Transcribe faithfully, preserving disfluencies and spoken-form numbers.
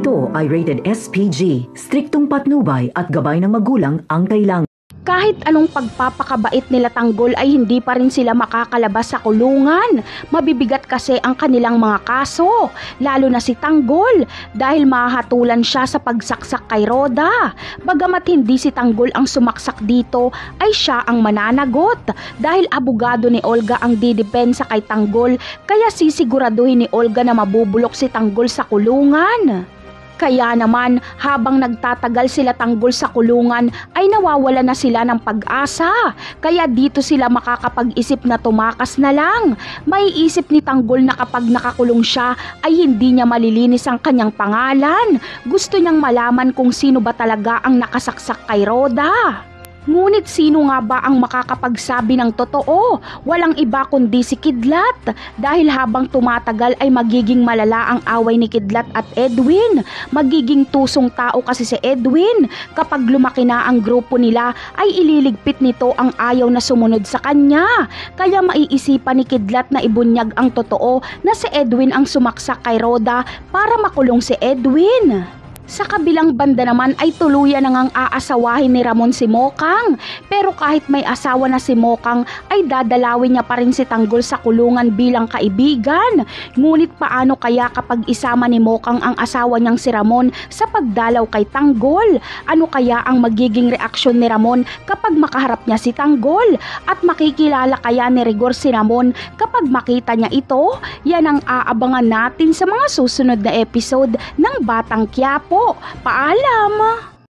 Ito ay rated S P G. Striktong patnubay at gabay ng magulang ang kailangan. Kahit anong pagpapakabait nila Tanggol ay hindi pa rin sila makakalabas sa kulungan. Mabibigat kasi ang kanilang mga kaso, lalo na si Tanggol dahil mahatulan siya sa pagsaksak kay Roda. Bagamat hindi si Tanggol ang sumaksak dito, ay siya ang mananagot dahil abogado ni Olga ang didepensa kay Tanggol, kaya sisiguraduhin ni Olga na mabubulok si Tanggol sa kulungan. Kaya naman, habang nagtatagal sila Tanggol sa kulungan, ay nawawala na sila ng pag-asa. Kaya dito sila makakapag-isip na tumakas na lang. May isip ni Tanggol na kapag nakakulong siya, ay hindi niya malilinis ang kanyang pangalan. Gusto niyang malaman kung sino ba talaga ang nakasaksak kay Roda. Ngunit sino nga ba ang makakapagsabi ng totoo? Walang iba kundi si Kidlat. Dahil habang tumatagal ay magiging malala ang away ni Kidlat at Edwin. Magiging tusong tao kasi si Edwin. Kapag lumaki na ang grupo nila ay ililigpit nito ang ayaw na sumunod sa kanya. Kaya maiisipan ni Kidlat na ibunyag ang totoo na si Edwin ang sumaksak kay Roda para makulong si Edwin. Sa kabilang banda naman ay tuluyan na ngang aasawahin ni Ramon si Mokang. Pero kahit may asawa na si Mokang ay dadalawin niya pa rin si Tanggol sa kulungan bilang kaibigan. Ngunit paano kaya kapag isama ni Mokang ang asawa niyang si Ramon sa pagdalaw kay Tanggol? Ano kaya ang magiging reaksyon ni Ramon kapag makaharap niya si Tanggol? At makikilala kaya ni Rigor si Ramon kapag makita niya ito? Yan ang aabangan natin sa mga susunod na episode ng Batang Quiapo. Paalam!